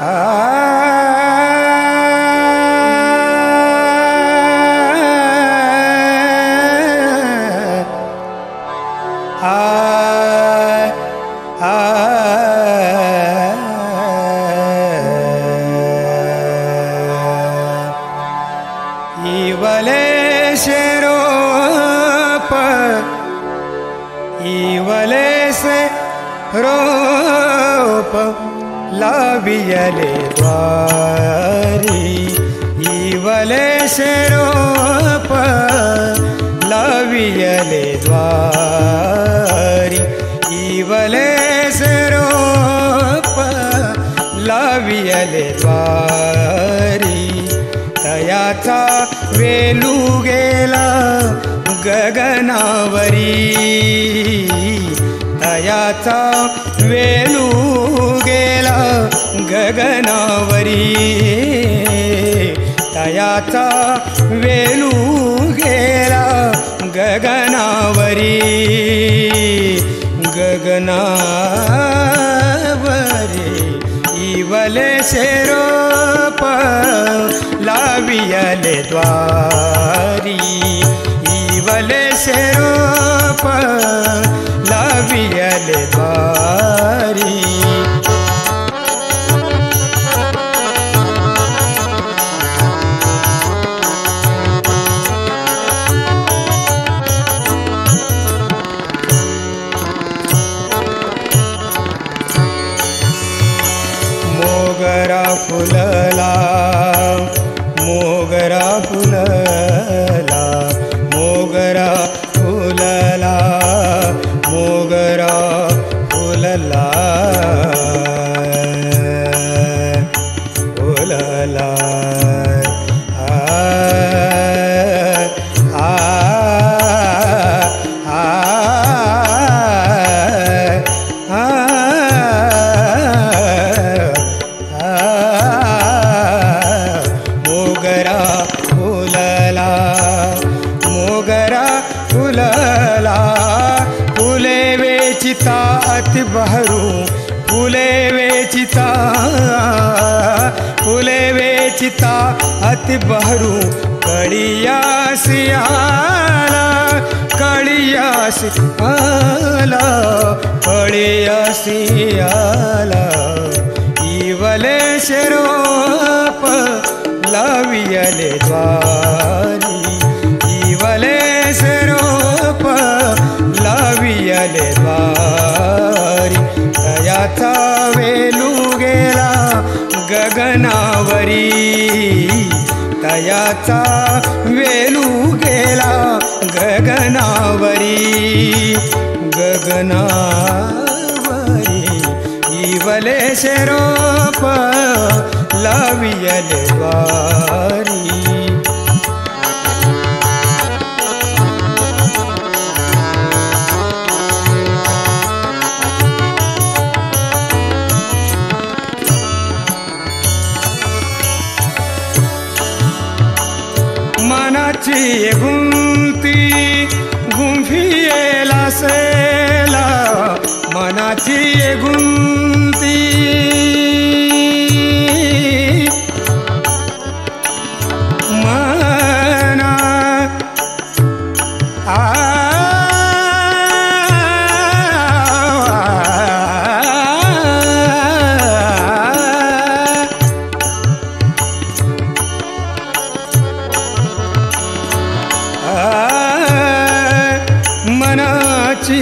रोप लावियले द्वारी इवले से रोप लावियले द्वारी इवले से रोप लावियले द्वारी तयाचा वेलू गेला गगनावरी तयाचा वेलू गेला गगनावरी तयाचा वेलू गेला गगनावरी गगनावरी इवले से रोप लावियले द्वारी इवले से रोप लावियले द्वारी मोगरा फुलला मोगरा फुलला मोगरा फुलला मोगरा फुलला फुलला मोगरा फुलला मोगरा फुलला फुले वेचिता अति बहरू फुले वेचिता फुले वेचिता अति बहरू कळियासी आला कळियासी आला कळियासी आला इवले शरोप लावियले द्वारी इवले शरोप लावियले द्वारी तयाचा वेलू गेला गगनावरी तयाचा वेलू गेला गगनावरी गगनावरी इवले शरोप लावियले द्वारी मनाची गुंती गुंफियेला सेला मनाची गुंती मना मनाची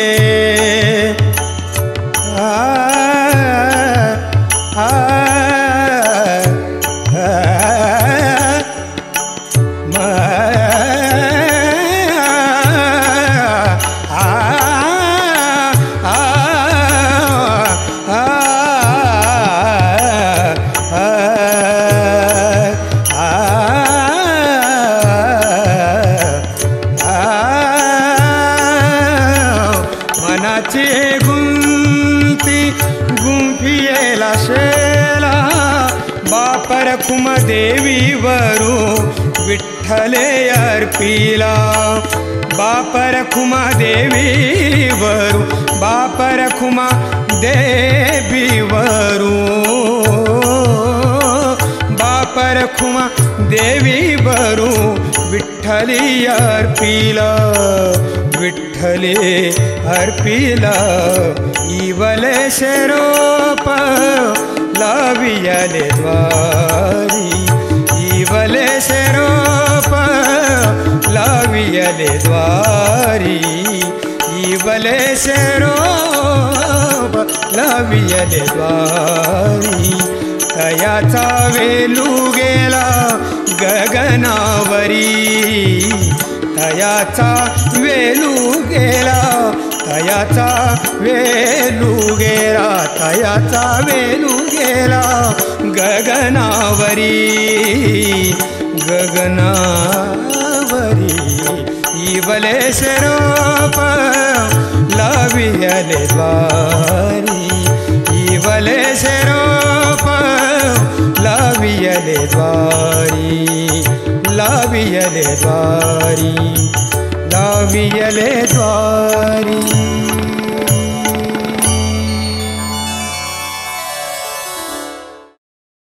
मनाची गुंती गुंफियेला शेला बापर खुमा देवीवरू विठ्ठले अर्पिला बापर खुमा देवीवरू बापर खुमा देवीवरू देवी बरू विठ्ठली अर्पिला विठ्ठले अर्पिला इवले शेरोप लावियले द्वारी इवले शेरोप लावियले द्वारी इवले शेरोप लावियले द्वारी तयाचा वेलू गेला गगनावरी तयाचा वेलू गेला तयाचा वेलू गेला तयाचा वेलू गेला गगनावरी गगनावरी इवले शेरोप लावियले द्वारी इवले शेरोप लावियले द्वारी लावियले द्वारी लावियले द्वारी।